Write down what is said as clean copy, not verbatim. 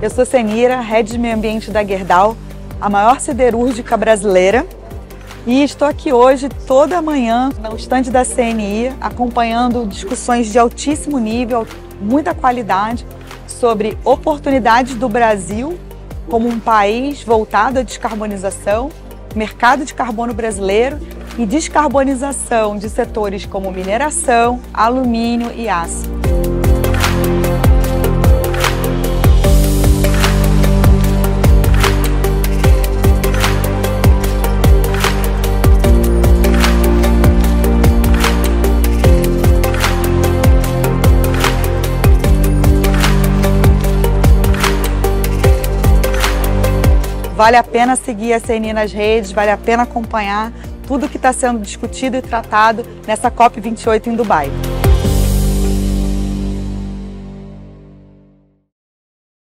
Eu sou Senira, Head de Meio Ambiente da Gerdau, a maior siderúrgica brasileira, e estou aqui hoje toda manhã no estande da CNI, acompanhando discussões de altíssimo nível, muita qualidade, sobre oportunidades do Brasil como um país voltado à descarbonização, mercado de carbono brasileiro e descarbonização de setores como mineração, alumínio e aço. Vale a pena seguir a CNI nas redes, vale a pena acompanhar tudo que está sendo discutido e tratado nessa COP28 em Dubai.